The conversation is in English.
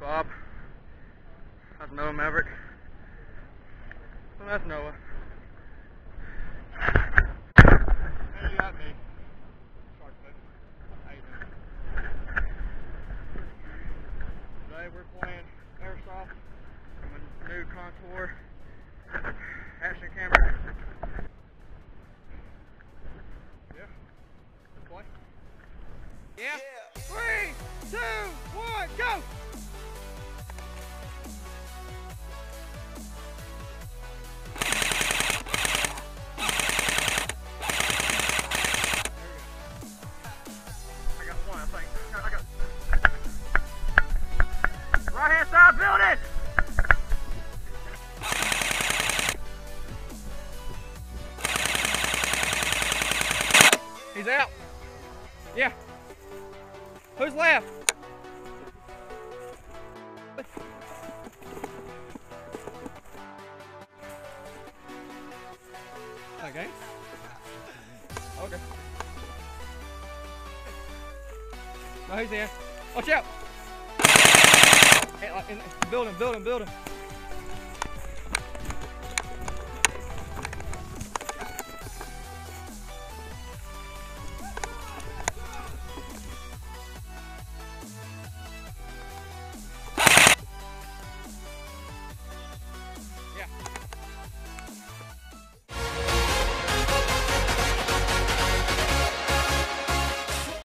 Bob. That's Noah Maverick. Well, that's Noah. And you got me. How you doing? Today we're playing airsoft from a new Contour action camera. Yeah. Let's play. Yeah. 3, 2, 1, go! Right hand side, build it! He's out. Yeah. Who's left? Okay. Okay. No, he's in. Watch out! Build him, build him, build him.